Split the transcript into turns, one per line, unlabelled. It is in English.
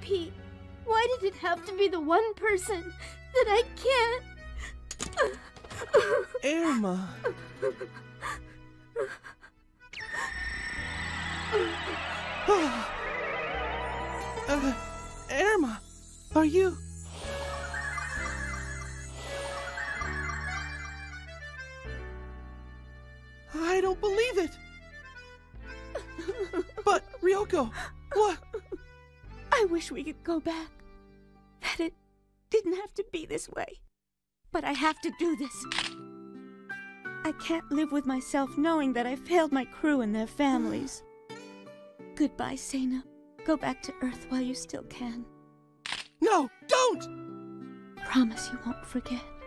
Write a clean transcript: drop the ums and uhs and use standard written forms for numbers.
Pete, why did it have to be the one person that I can't?
Erma. Erma, are you? I don't believe it. But, Ryoko, what?
I wish we could go back. That it didn't have to be this way. But I have to do this. I can't live with myself knowing that I failed my crew and their families. Goodbye, Seina. Go back to Earth while you still can.
No, don't!
Promise you won't forget.